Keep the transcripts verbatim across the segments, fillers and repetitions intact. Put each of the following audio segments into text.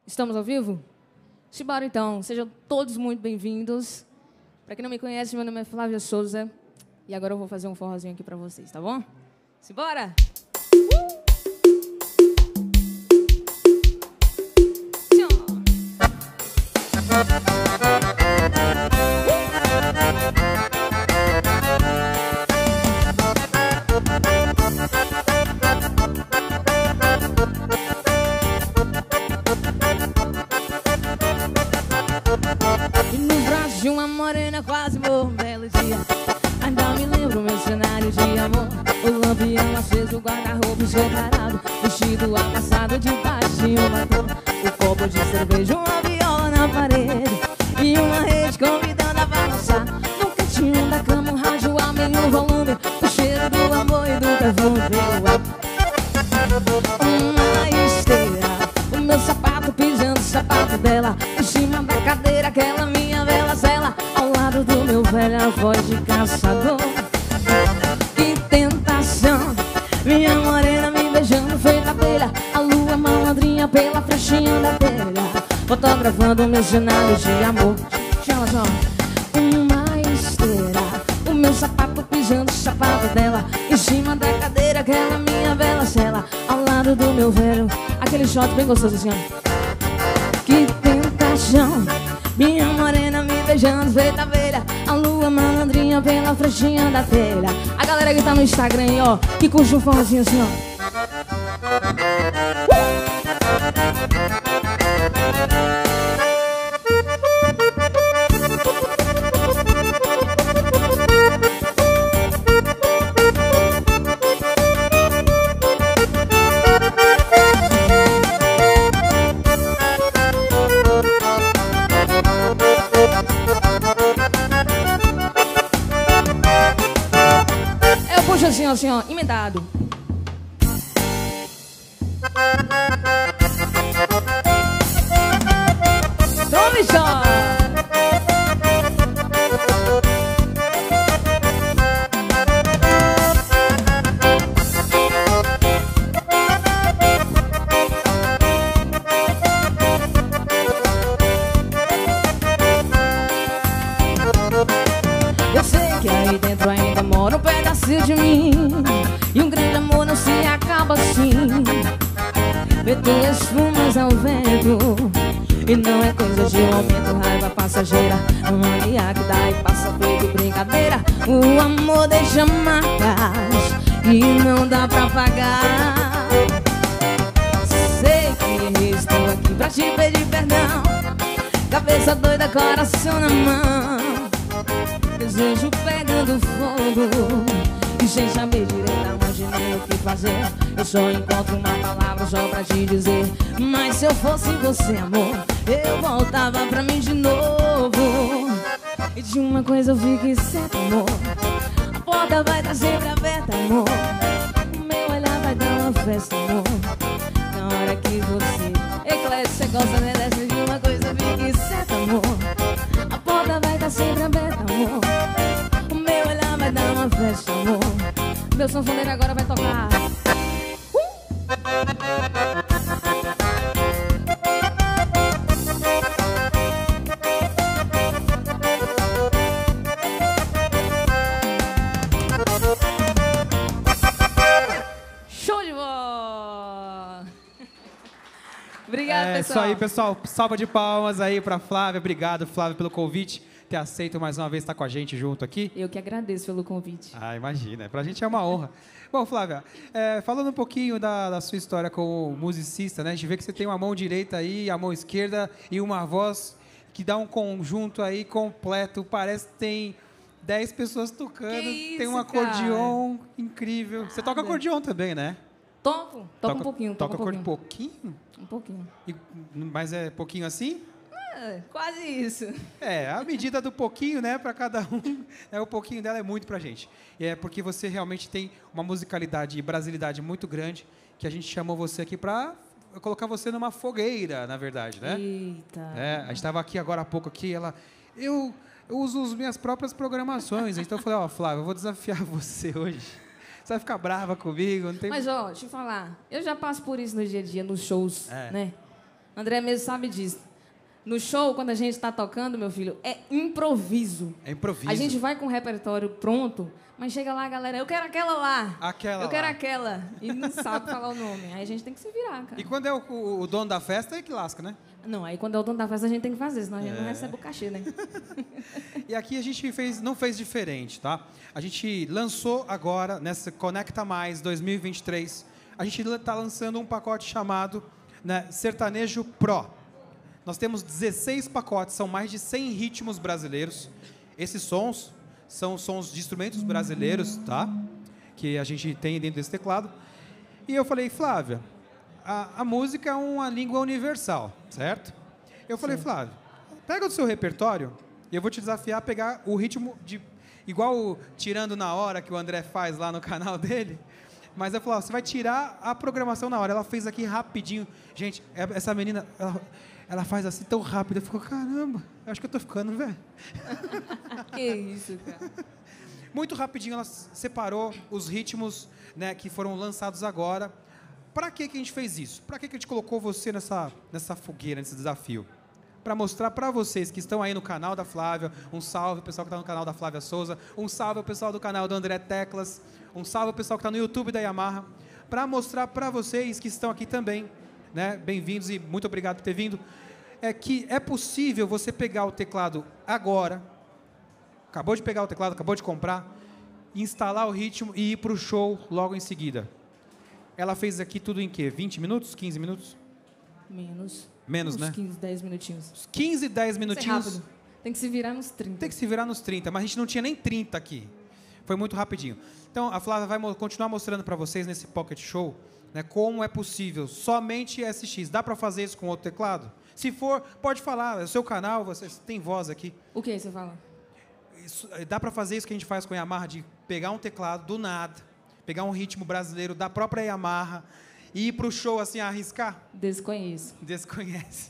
Estamos ao vivo? Simbora então, sejam todos muito bem-vindos. Para quem não me conhece, meu nome é Flávia Souza e agora eu vou fazer um forrozinho aqui para vocês, tá bom? Simbora! Uh! E no braço de uma morena quase morro um belo dia. Ainda me lembro meu cenário de amor. O lampião aceso, o guarda-roupa escancarado, vestido amassado debaixo de um batom. O copo de cerveja, uma viola na parede e uma rede convidando a balançar. No cantinho da cama um rádio a meio volume, o cheiro do amor e do perfume pelo ar. Uma esteira, o meu sapato pisando o sapato dela, em cima da cadeira aquela minha vela cela, ao lado do meu velho a voz de caçador. Que tentação, minha morena me beijando feita abelha, a lua malandrinha pela frechinha da telha, fotografando meu cenário de amor. Chama só. Uma esteira, o meu sapato pisando o sapato dela, em cima da cadeira aquela minha vela cela, ao lado do meu velho, aquele shot bem gostoso assim, ó. Que tentação, minha morena me beijando feita abelha, a lua malandrinha pela frechinha da telha. A galera que tá no Instagram aí, ó, que curte um forrozinho assim, ó. Assim, ó, assim, ó, emendado. Tome só! Eu sei que aí dentro ainda mora um pedacinho de mim, e um grande amor não se acaba assim. Meter espumas ao vento, e não é coisa de momento, raiva passageira, mania que dá e passa feito brincadeira. O amor deixa marcas e não dá pra pagar. Sei que estou aqui pra te pedir perdão, cabeça doida, coração na mão, desejo pegando fogo, e sem saber direito aonde nem o que fazer, eu só encontro uma palavra só pra te dizer. Mas se eu fosse você, amor, eu voltava pra mim de novo. E de uma coisa eu fiquei certa, amor, a porta vai estar sempre aberta, amor, o meu olhar vai dar uma festa, amor, na hora que você eclete, você gosta, merece. De uma coisa eu fiquei certa, amor, a porta vai estar sempre aberta, amor, o meu olhar vai dar uma festa, amor. Meu sanfoneiro agora vai tocar. Show de bola! Obrigada, é, pessoal. É isso aí, pessoal. Salva de palmas aí pra Flávia. Obrigado, Flávia, pelo convite, ter aceito mais uma vez estar com a gente junto aqui. Eu que agradeço pelo convite. Ah, imagina. Pra gente é uma honra. Bom, Flávia, é, falando um pouquinho da, da sua história como musicista, né? A gente vê que você tem uma mão direita aí, a mão esquerda e uma voz que dá um conjunto aí completo. Parece que tem dez pessoas tocando. Que tem um isso, acordeon incrível. Você toca Nada. acordeon também, né? Toco, toco Toca- um pouquinho, toco Toca um acordeon pouquinho. pouquinho? Um pouquinho. E- mas é pouquinho assim? É, quase isso. É, a medida do pouquinho, né, para cada um, é, o pouquinho dela é muito pra gente. E é porque você realmente tem uma musicalidade e brasilidade muito grande, que a gente chamou você aqui para colocar você numa fogueira, na verdade, né? Eita. É, a gente estava aqui agora há pouco aqui, ela, eu, eu uso as minhas próprias programações, então eu falei, ó, Flávio, eu vou desafiar você hoje. Você vai ficar brava comigo, não tem... Mas, ó, deixa eu falar, eu já passo por isso no dia a dia, nos shows, É. né? André mesmo sabe disso. No show, quando a gente está tocando, meu filho, é improviso. É improviso. A gente vai com o repertório pronto, mas chega lá, galera, eu quero aquela lá. Aquela Eu quero lá. aquela. E não sabe falar o nome. Aí a gente tem que se virar, cara. E quando é o, o, o dono da festa, é que lasca, né? Não, aí quando é o dono da festa, a gente tem que fazer, senão a gente É. não recebe o cachê, né? E aqui a gente fez, não fez diferente, tá? A gente lançou agora, nessa Conecta Mais dois mil e vinte e três, a gente está lançando um pacote chamado, né, Sertanejo Pro. Nós temos dezesseis pacotes, são mais de cem ritmos brasileiros. Esses sons são sons de instrumentos brasileiros, tá? Que a gente tem dentro desse teclado. E eu falei, Flávia, a, a música é uma língua universal, certo? Eu falei, Sim. Flávia, pega o seu repertório e eu vou te desafiar a pegar o ritmo de... Igual o Tirando na Hora, que o André faz lá no canal dele. Mas eu falei, ó, você vai tirar a programação na hora. Ela fez aqui rapidinho. Gente, essa menina... Ela, ela faz assim tão rápido. Eu fico, caramba, eu acho que eu tô ficando velho. Que isso, cara. Muito rapidinho ela separou os ritmos, né, que foram lançados agora. Para que que a gente fez isso? Para que que a gente colocou você nessa, nessa fogueira, nesse desafio? Para mostrar para vocês que estão aí no canal da Flávia, um salve ao pessoal que está no canal da Flávia Souza, um salve ao pessoal do canal do André Teclas, um salve ao pessoal que está no YouTube da Yamaha, para mostrar para vocês que estão aqui também, né, bem-vindos e muito obrigado por ter vindo, é que é possível você pegar o teclado agora, acabou de pegar o teclado, acabou de comprar, instalar o ritmo e ir para o show logo em seguida. Ela fez aqui tudo em quê? vinte minutos? quinze minutos? Menos. Menos, uns né? quinze, dez minutinhos. quinze, dez Isso é minutinhos. rápido. Tem que se virar nos trinta. Tem que se virar nos trinta, mas a gente não tinha nem trinta aqui. Foi muito rapidinho. Então, a Flávia vai mo- continuar mostrando para vocês nesse Pocket Show, né, como é possível somente S X. Dá para fazer isso com outro teclado? Se for, pode falar. É o seu canal, você tem voz aqui. O que você fala? Isso, dá para fazer isso que a gente faz com a Yamaha, de pegar um teclado do nada, pegar um ritmo brasileiro da própria Yamaha e ir para o show assim, arriscar? Desconheço. Desconhece.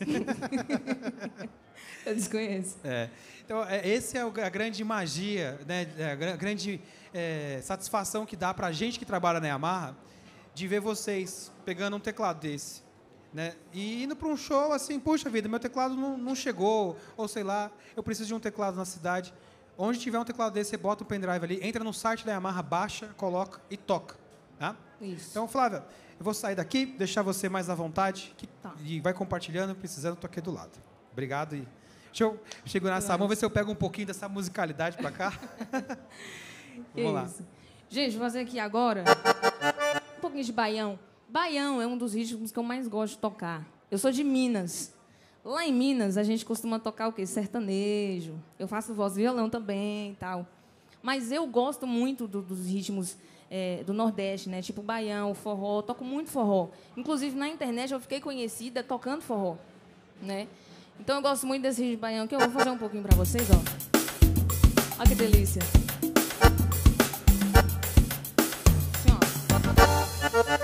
Eu desconheço. É. Então, é, esse é o, a grande magia, né, a gra- grande é, satisfação que dá para a gente que trabalha na Yamaha, de ver vocês pegando um teclado desse, né, e indo para um show assim, puxa vida, meu teclado não, não chegou, ou sei lá, eu preciso de um teclado na cidade. Onde tiver um teclado desse, você bota o pendrive ali, entra no site da Yamaha, baixa, coloca e toca. Tá? Isso. Então, Flávia, eu vou sair daqui, deixar você mais à vontade, que, Tá. e vai compartilhando, precisando, tô aqui do lado. Obrigado. E deixa eu segurar essa mão, ver se eu pego um pouquinho dessa musicalidade para cá. Que Vamos lá. isso. Gente, vou fazer aqui agora um pouquinho de baião. Baião é um dos ritmos que eu mais gosto de tocar. Eu sou de Minas. Lá em Minas, a gente costuma tocar o quê? Sertanejo. Eu faço voz e violão também e tal. Mas eu gosto muito do- dos ritmos é, do Nordeste, né? Tipo baião, forró. Eu toco muito forró. Inclusive, na internet, eu fiquei conhecida tocando forró, né? Então, eu gosto muito desse ritmo de baião, que eu vou fazer um pouquinho para vocês, ó. Olha que delícia. Assim, ó.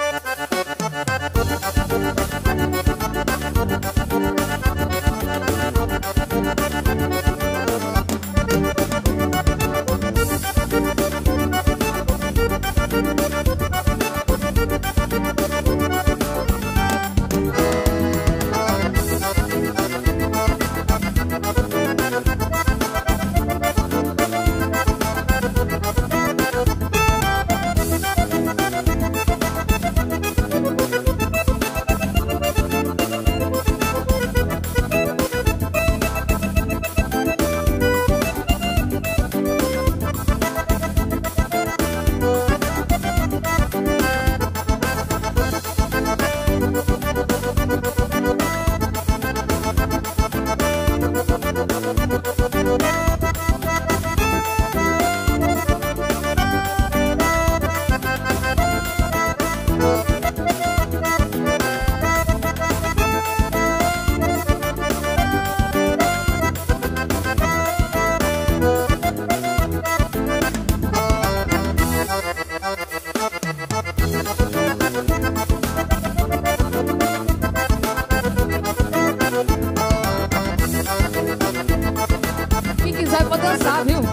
Quem quiser pode dançar, viu?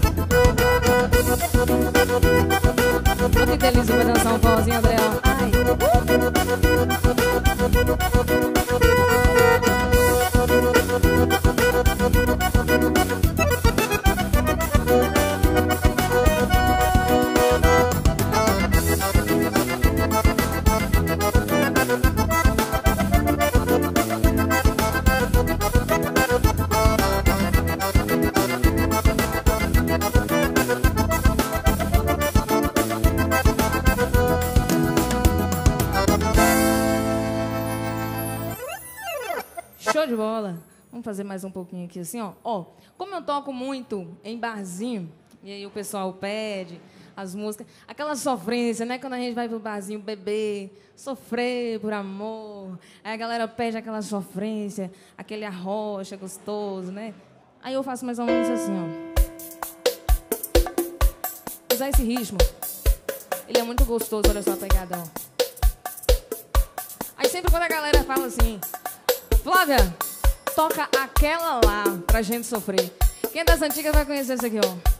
Ó. Olha que delícia, vai dançar um pauzinho, André. Ó. Ai. Show de bola. Vamos fazer mais um pouquinho aqui assim, ó. Ó, como eu toco muito em barzinho, e aí o pessoal pede as músicas, aquela sofrência, né? Quando a gente vai pro barzinho beber, sofrer por amor, aí a galera pede aquela sofrência, aquele arrocha gostoso, né? Aí eu faço mais ou menos assim, ó. Usar esse ritmo. Ele é muito gostoso, olha só a pegada, ó. Aí sempre quando a galera fala assim, Flávia, toca aquela lá pra gente sofrer. Quem é das antigas vai conhecer isso aqui, ó.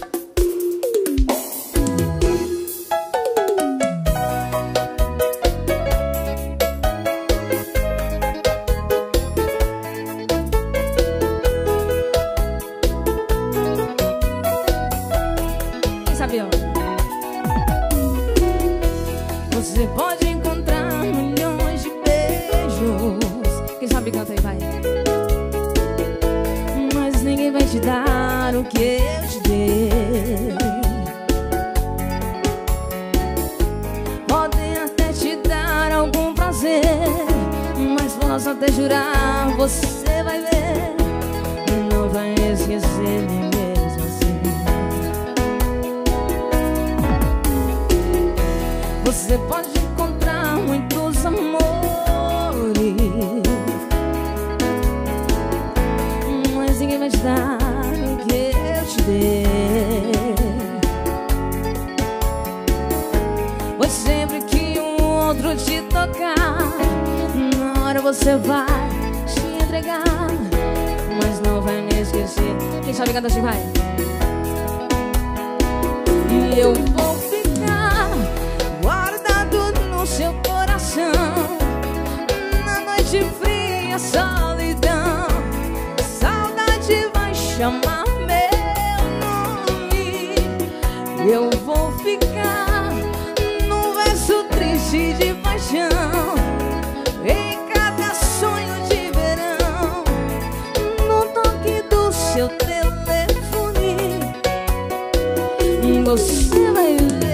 Quem sabe, ó? Você pode encontrar milhões de beijos. Quem sabe canta aí, vai. Mas ninguém vai te dar o que eu te dei. Podem até te dar algum prazer, mas posso até jurar, você vai ver, não vai esquecer nem mesmo assim. Você pode encontrar muitos amores, mas ninguém vai te dar o que eu te dei. Pois sempre que um outro te tocar, na hora você vai te entregar, mas não vai me esquecer. Quem sabe canta assim, vai. E eu vou ficar guardado no seu coração, na noite fria, solidão. Saudade vai chamar meu nome. Eu vou ficar num verso triste de paixão, em cada sonho de verão, no toque do seu telefone, você vai ver.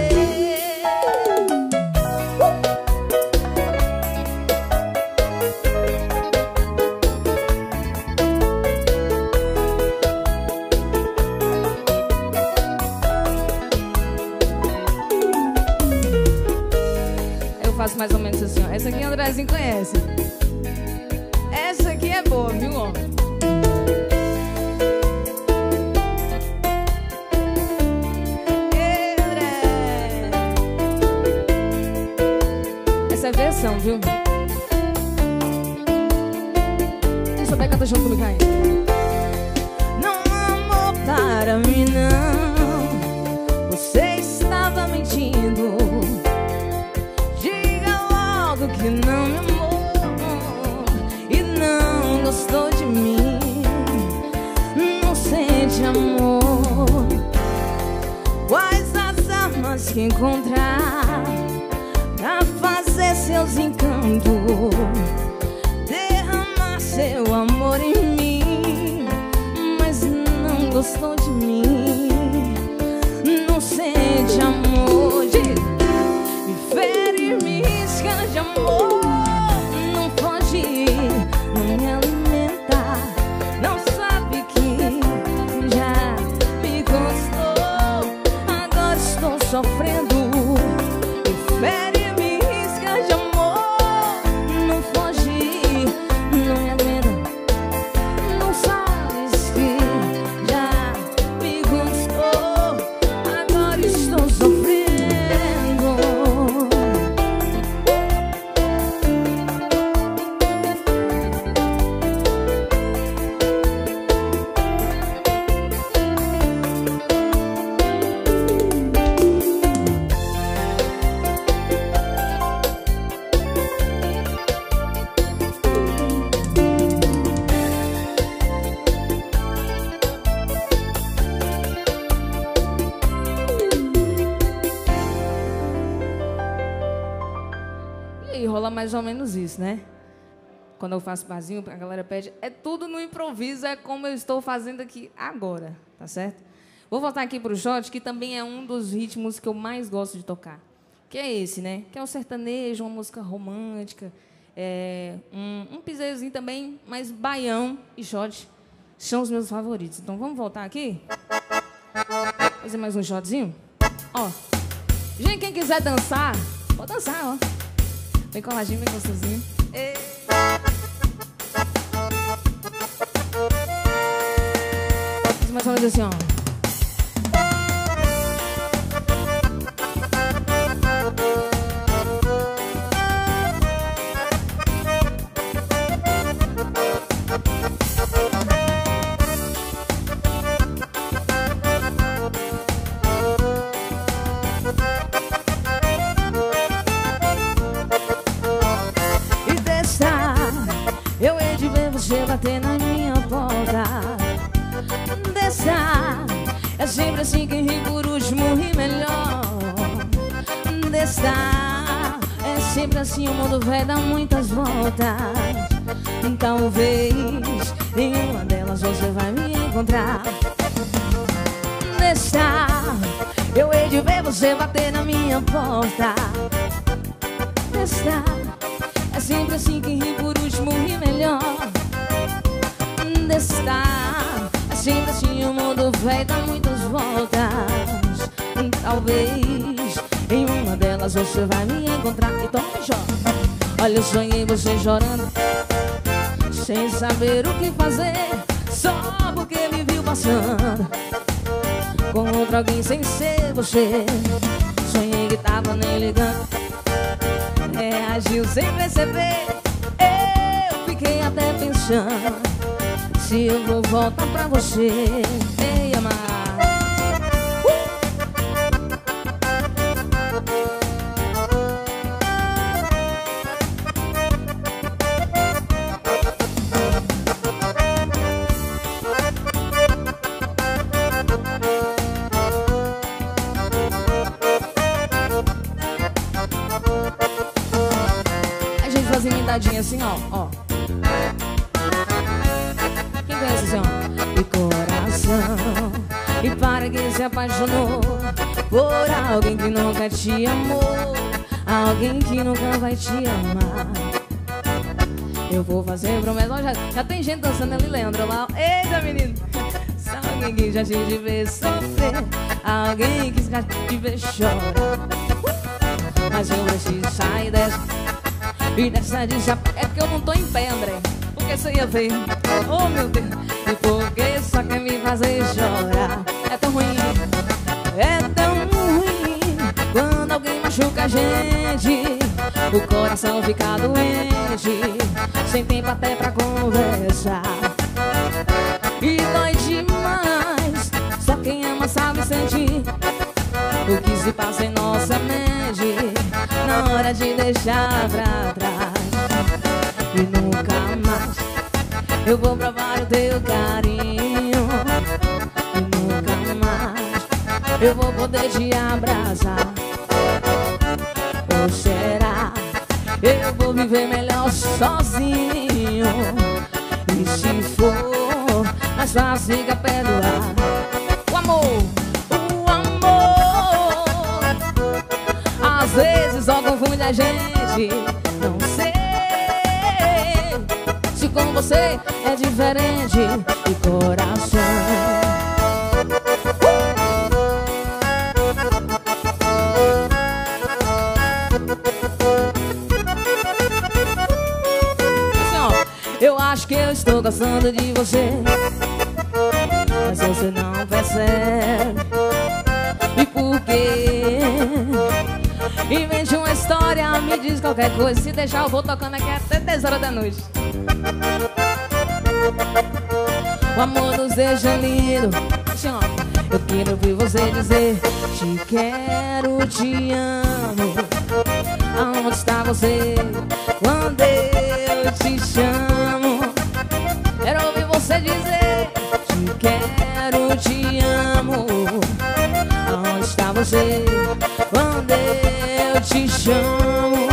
Eu faço mais ou menos assim, ó. Essa aqui o Andrezinho conhece. Essa aqui é boa, viu, ó? Essa é a versão, viu? Quem souber canta junto comigo, vai. Não amou para mim, não. Você estava mentindo. Diga logo que não me amou e não gostou de mim. Não sente amor. Quais as armas que encontrar pra fazer seus encantos, derramar seu amor em mim, mas não gostou de mim. Não sente amor, me fere, me risca de amor. Não pode, não me alimenta, não sabe que já me gostou. Agora estou sofrendo. Me fere, e rola mais ou menos isso, né? Quando eu faço barzinho, a galera pede, é tudo no improviso, é como eu estou fazendo aqui agora, tá certo? Vou voltar aqui pro shot, que também é um dos ritmos que eu mais gosto de tocar. Que é esse, né? Que é o sertanejo, uma música romântica. É, um, um pisezinho também, mas baião e shot são os meus favoritos. Então vamos voltar aqui? Fazer mais um shotzinho? Ó. Gente, quem quiser dançar, pode dançar, ó. Bem coladinho, bem gostosinho. E... mais ou menos assim, ó. E deixar eu hei de ver você bater na minha porta. Deixar é sempre assim, quem ri por último ri melhor. Deixar é sempre assim, o mundo vai dar muitas voltas. Talvez em uma delas você vai me encontrar. Deixar eu hei de ver você bater na minha porta. Deixar é sempre assim, quem ri por último ri melhor. Deixar é sempre assim, o mundo vai dar muitas voltas. E talvez em uma delas você vai me encontrar. Então chora. Olha, eu sonhei você chorando, sem saber o que fazer, só porque me viu passando com outro alguém sem ser você. Sonhei que tava nem ligando, reagiu sem perceber. Eu fiquei até pensando se eu vou voltar pra você. Ei, amar. A gente faz emendadinha assim, ó, ó. Quem conhece assim, ó? E coração, e para quem se apaixonou por alguém que nunca te amou, alguém que nunca vai te amar. Eu vou fazer promessa. Ó, já, já tem gente dançando ali, Leandro, lá. Eita, menino. Se alguém que já te ver sofrer, alguém que já te ver chorar. Mas eu preciso sair dessa, e dessa de chapa. É porque eu não tô em pé, André, porque você ia ver. Oh, meu Deus. E porque só quer me fazer chorar. É tão ruim, é tão ruim quando alguém machuca a gente, o coração fica doente, sem tempo até pra conversar. E dói demais, só quem ama sabe sentir o que se passa em nossa mente na hora de deixar pra trás. E nunca mais eu vou provar o teu carinho, e nunca mais eu vou poder te abraçar. Ou será eu vou viver melhor sozinho? E se for mais fácil, fica perdoar. O amor, o amor às vezes só confunde a gente. Não sei se com você é diferente. E coração, assim, ó, eu acho que eu estou gostando de você, mas você não percebe. E por quê? Invente uma história, me diz qualquer coisa. Se deixar eu vou tocando aqui até dez horas da noite. O amor nos deixa lindo. Assim, ó, eu quero ouvir você dizer: te quero, te amo. Aonde está você quando eu te chamo? Quero ouvir você dizer: te quero, te amo. Aonde está você quando eu te chamo?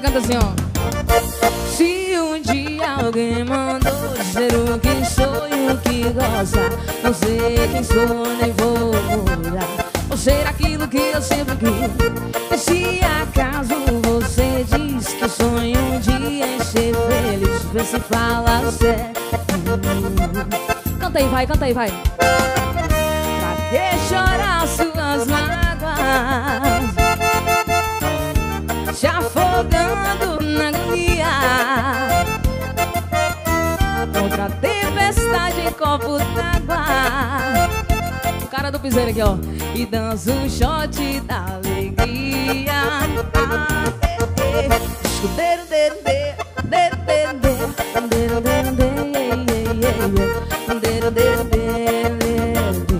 canta assim, ó. Se um dia alguém mandou dizer o que sou e o que gosta, não sei quem sou, nem vou mudar. Vou ser aquilo que eu sempre quis. E se acaso você diz que sonha um dia em ser feliz, vê se fala sério. Canta aí, vai, canta aí, vai. Pra que chorar suas mágoas, se afogando na agonia, contra a tempestade em copo d'água. O cara do piseiro aqui, ó. E dança um shot da alegria. Ah, eh, eh. Dedo, dedo, dedo, dedo, dedo, dedo, dedo, dedo, dedo, dedo, dedo, dedo.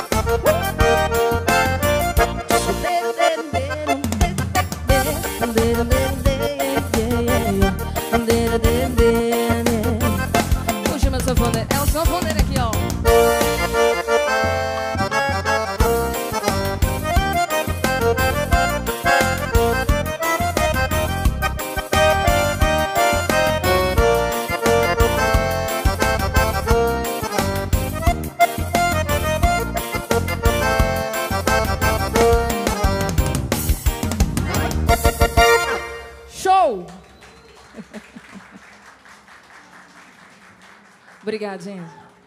Puxa meu sanfoneiro, é o sanfoneiro aqui, ó. Show! Obrigado, gente.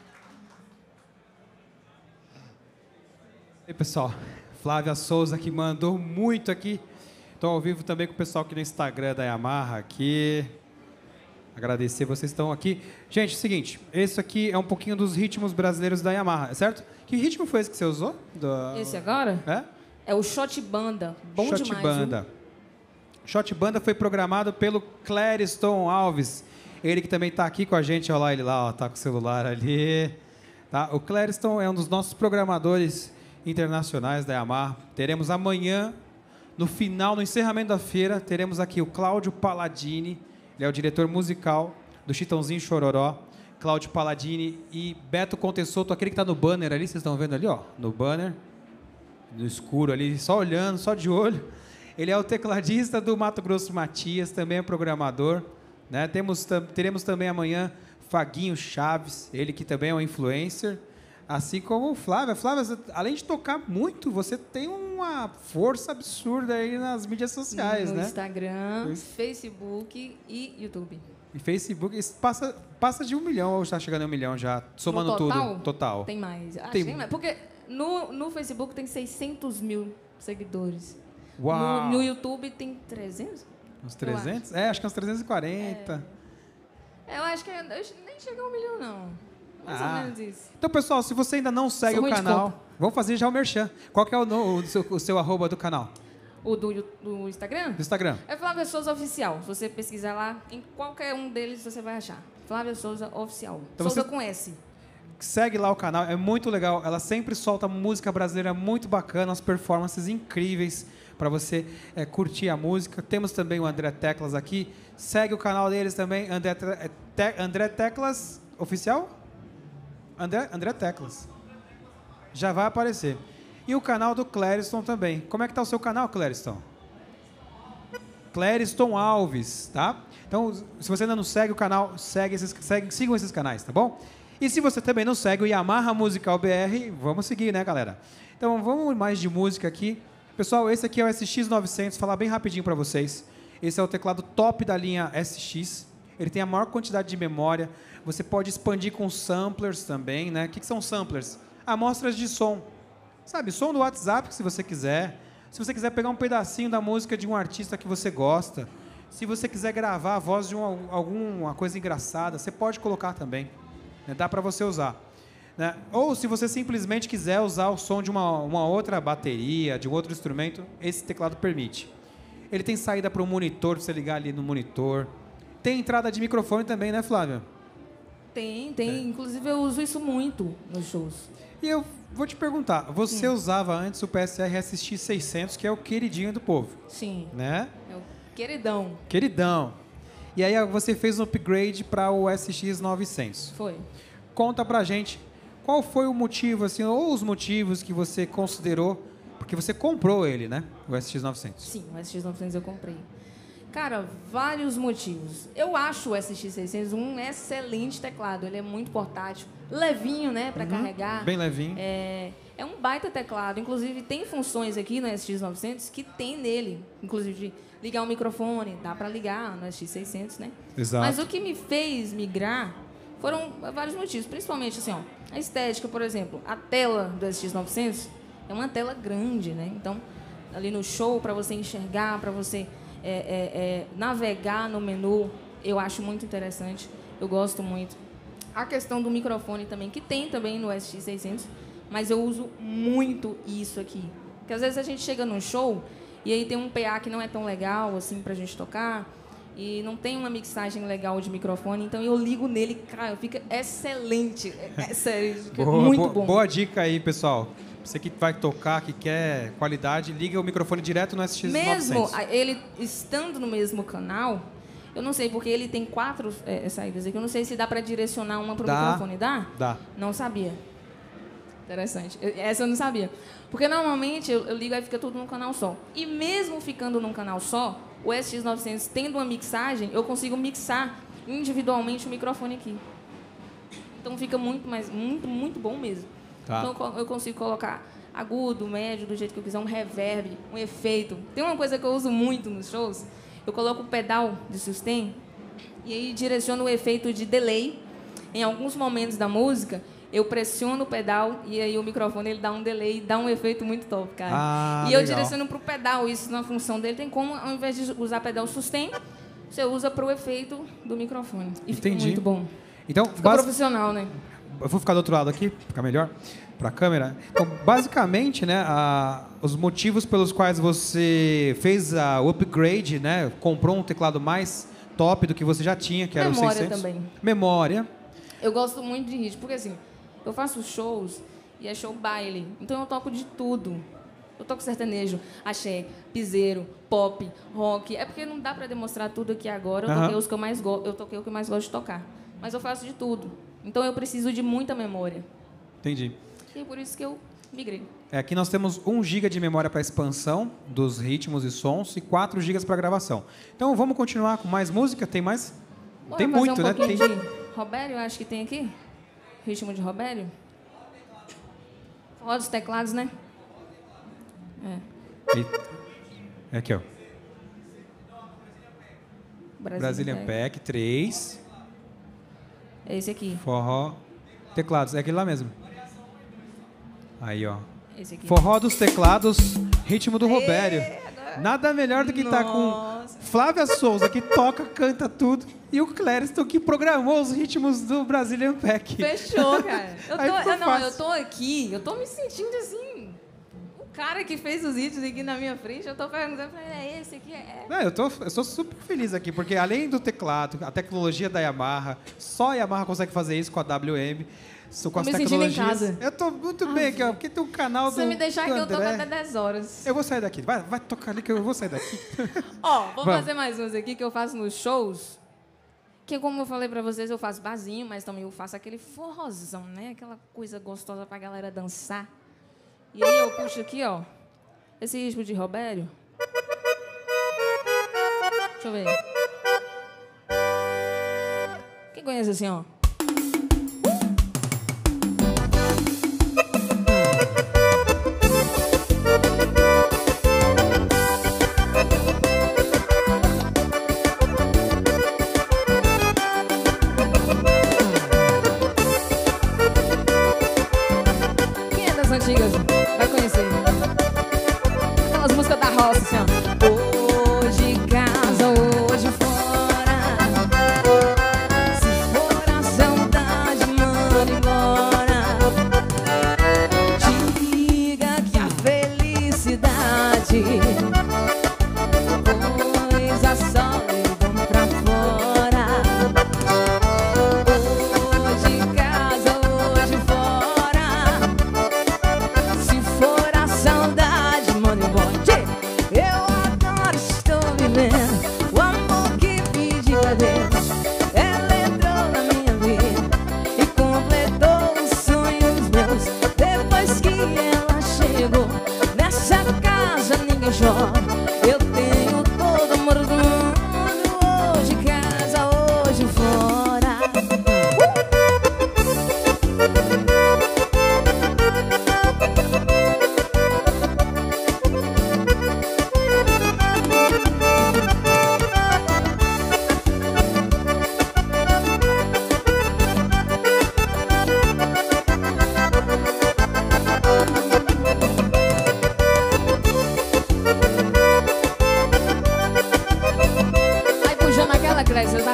E aí, pessoal, Flávia Souza que mandou muito aqui. Estou ao vivo também com o pessoal aqui no Instagram da Yamaha aqui. Agradecer, vocês estão aqui. Gente, é o seguinte, esse aqui é um pouquinho dos ritmos brasileiros da Yamaha, certo? Que ritmo foi esse que você usou? Do... Esse agora? É? É o Shot Banda. Bom Shot demais. Banda. Viu? Shot Banda foi programado pelo Clériston Alves. Ele que também está aqui com a gente, olha lá ele lá, ó, tá com o celular ali. Tá? O Clériston é um dos nossos programadores internacionais da Yamaha. Teremos amanhã, no final, no encerramento da feira, teremos aqui o Cláudio Palladini, ele é o diretor musical do Chitãozinho Chororó. Cláudio Palladini e Beto Contessoto, aquele que está no banner ali, vocês estão vendo ali, ó, no banner, no escuro ali, só olhando, só de olho. Ele é o tecladista do Mato Grosso Matias, também é programador. Né? Temos, teremos também amanhã Faguinho Chaves, ele que também é um influencer, assim como o Flávia. Flávia, além de tocar muito, você tem uma força absurda aí nas mídias sociais, no né? Instagram, no Facebook e YouTube. E Facebook, isso passa, passa de um milhão, ou está chegando a um milhão já, somando no total, tudo. Total. Tem mais. Acho Tem... tem mais. Porque no, no Facebook tem seiscentos mil seguidores. Uau! No, no YouTube tem trezentos? Uns trezentos? É, acho que uns trezentos e quarenta. É. Eu acho que eu nem chegou a um milhão, não. Mais ah. ou menos isso. Então, pessoal, se você ainda não segue Sou o canal, vamos fazer já o merchan. Qual que é o, no, o, seu, o seu arroba do canal? O do, do Instagram? Do Instagram. É Flávia Souza Oficial. Se você pesquisar lá, em qualquer um deles você vai achar. Flávia Souza Oficial. Então Souza você... com S. Segue lá o canal, é muito legal. Ela sempre solta música brasileira muito bacana, as performances incríveis para você é, curtir a música. Temos também o André Teclas aqui. Segue o canal deles também, André, Te, André Teclas Oficial? André, André Teclas. Já vai aparecer. E o canal do Clériston também. Como é que tá o seu canal, Clériston? Clériston Alves, tá? Então, se você ainda não segue o canal, segue esses, segue, sigam esses canais, tá bom? E se você também não segue o Yamaha Musical B R, vamos seguir, né, galera? Então, vamos mais de música aqui. Pessoal, esse aqui é o S X novecentos, vou falar bem rapidinho para vocês. Esse é o teclado top da linha S X. Ele tem a maior quantidade de memória. Você pode expandir com samplers também, né? O que, que são samplers? Amostras de som. Sabe, som do WhatsApp, se você quiser. Se você quiser pegar um pedacinho da música de um artista que você gosta. Se você quiser gravar a voz de um, alguma coisa engraçada, você pode colocar também. Né? Dá para você usar. Né? Ou se você simplesmente quiser usar o som de uma, uma outra bateria, de um outro instrumento, esse teclado permite. Ele tem saída para o monitor, para você ligar ali no monitor. Tem entrada de microfone também, né, Flávia? Tem, tem. É. Inclusive eu uso isso muito nos shows. E eu vou te perguntar, você Sim. usava antes o P S R S X seiscentos, que é o queridinho do povo. Sim. Né? É o queridão. Queridão. E aí você fez um upgrade para o S X novecentos. Foi. Conta pra gente, qual foi o motivo, assim, ou os motivos que você considerou, porque você comprou ele, né? O S X novecentos. Sim, o S X novecentos eu comprei. Cara, vários motivos. Eu acho o S X seiscentos um excelente teclado. Ele é muito portátil, levinho, né, para uhum, carregar. Bem levinho. É, é um baita teclado. Inclusive, tem funções aqui no S X novecentos que tem nele. Inclusive, de ligar o microfone. Dá para ligar no S X seiscentos, né? Exato. Mas o que me fez migrar foram vários motivos. Principalmente, assim, ó, a estética, por exemplo. A tela do S X novecentos é uma tela grande, né? Então, ali no show, para você enxergar, para você... É, é, é, navegar no menu, eu acho muito interessante, eu gosto muito. A questão do microfone também, que tem também no S X seiscentos, mas eu uso muito isso aqui. Porque às vezes a gente chega num show e aí tem um P A que não é tão legal assim pra gente tocar e não tem uma mixagem legal de microfone, então eu ligo nele, cara, fica excelente, é, é sério, fica boa, muito boa, bom. Boa dica aí, pessoal. Você que vai tocar, que quer qualidade, liga o microfone direto no S X novecentos. Mesmo ele estando no mesmo canal, eu não sei, porque ele tem quatro é, saídas aqui, eu não sei se dá para direcionar uma para o microfone. Dá? Dá. Não sabia. Interessante. Eu, essa eu não sabia. Porque normalmente eu, eu ligo e fica tudo num canal só. E mesmo ficando num canal só, o S X novecentos tendo uma mixagem, eu consigo mixar individualmente o microfone aqui. Então fica muito, mais, muito, muito bom mesmo. Tá. Então eu consigo colocar agudo, médio, do jeito que eu quiser, um reverb, um efeito. Tem uma coisa que eu uso muito nos shows, eu coloco o pedal de sustain e aí direciono o efeito de delay. Em alguns momentos da música, eu pressiono o pedal e aí o microfone ele dá um delay, dá um efeito muito top, cara. Ah, e eu legal. direciono para o pedal, isso na função dele. Tem como, ao invés de usar pedal sustain, você usa para o efeito do microfone. E Entendi. Fica muito bom. Então, fica base... profissional, né? Eu vou ficar do outro lado aqui, ficar melhor para a câmera. Então, basicamente, né, a, os motivos pelos quais você fez a, o upgrade, né, comprou um teclado mais top do que você já tinha, que era o seiscentos. Memória também. Memória. Eu gosto muito de ritmo, porque assim, eu faço shows e é show baile, então eu toco de tudo. Eu toco sertanejo, axé, piseiro, pop, rock. É porque não dá para demonstrar tudo aqui agora. Eu Uhum. toquei os que eu mais gosto, eu toquei o que eu mais gosto de tocar. Mas eu faço de tudo. Então eu preciso de muita memória. Entendi. E é por isso que eu migrei. É, aqui nós temos um giga de memória para expansão dos ritmos e sons e quatro gigas para gravação. Então vamos continuar com mais música? Tem mais? Bora tem fazer muito, um né? Tem Tem... de Robério, acho que tem aqui. Ritmo de Robério. Forró dos teclados, né? É. E... é aqui, ó. Brazilian, Brazilian Pack três. É esse aqui. Forró. Teclados, é aquele lá mesmo. Aí, ó. Esse aqui. Forró dos teclados, ritmo do Aê, Robério. agora... Nada melhor do que estar tá com Flávia Souza, que toca, canta tudo, e o Clériston, que programou os ritmos do Brazilian Pack. Fechou, cara. Eu tô, eu, não, fácil. eu tô aqui, eu tô me sentindo assim... O cara que fez os hits aqui na minha frente, eu tô perguntando, é esse aqui, é... Não, eu, tô, eu sou super feliz aqui, porque além do teclado, a tecnologia da Yamaha, só a Yamaha consegue fazer isso com a W M. Com tô as me tecnologias. sentindo em casa. Eu tô muito ah, bem aqui, ó, porque tem um canal do Se você me deixar do aqui, eu toco André. até dez horas. Eu vou sair daqui. Vai, vai tocar ali que eu vou sair daqui. Ó, vou Vamos. fazer mais uns aqui que eu faço nos shows. Que, como eu falei pra vocês, eu faço barzinho, mas também eu faço aquele forrozão, né? Aquela coisa gostosa pra galera dançar. E aí eu puxo aqui, ó, esse ritmo de Robério. Deixa eu ver. Quem conhece assim, ó? Antigas, vai conhecer. Aquelas músicas da roça, assim, ó. Hoje casa, hoje fora. Se for a saudade, manda embora. Diga que a felicidade coisa só levam pra fora. Hoje casa, hoje fora. Se for a saudade, manda embora. Eu agora estou vivendo o amor que pedi pra Deus. Ela entrou na minha vida e completou os sonhos meus. Depois que ela chegou nessa casa, ninguém chora. Eu tenho todo o amor do mundo.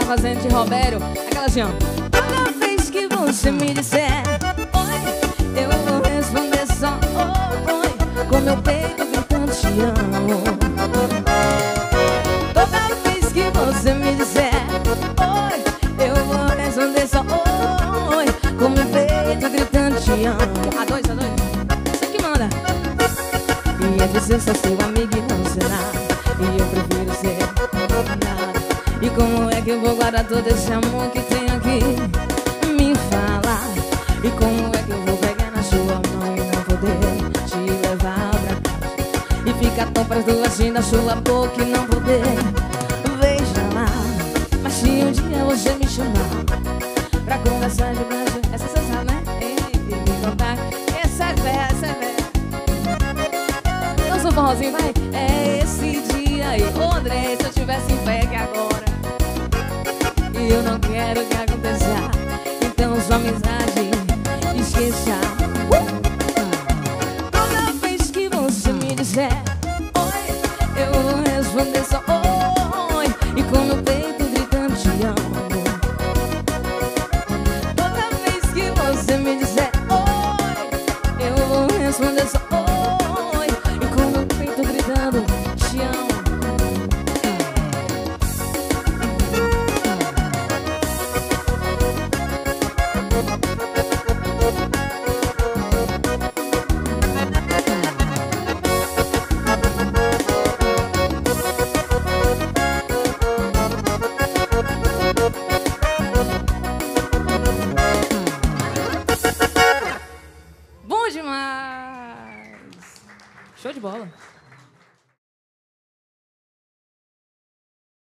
fazendo de Roberto. Aquela assim, ó. Toda vez que você me disser oi, eu vou responder só oi, com meu peito gritando te amo. Toda vez que você me disser oi, eu vou responder só oi, com meu peito gritando te amo. A dois, a dois. Você que manda. E é dizer só seu amigo e não ser nada. E eu prefiro ser nada. E como é que eu vou guardar todo esse amor que tem aqui? Me fala. E como é que eu vou pegar na sua mão e não poder te levar pra casa? E ficar tão perto assim da sua boca e não poder. Veja lá. Mas se um dia você me chamar pra conversar de baixo, essa você sabe, né? E me contar. Essa é velha, essa é velha. Dança um forrozinho, vai. É esse dia aí. Ô André, se eu tivesse em pé que agora e eu não quero que aconteça, então sua amizade esqueça. uh! Toda vez que você me disser oi, eu vou responder só oi, e com meu peito gritando te amo. Toda vez que você me disser oi, eu vou responder só oi, e com meu peito gritando te amo. Bom demais! Show de bola!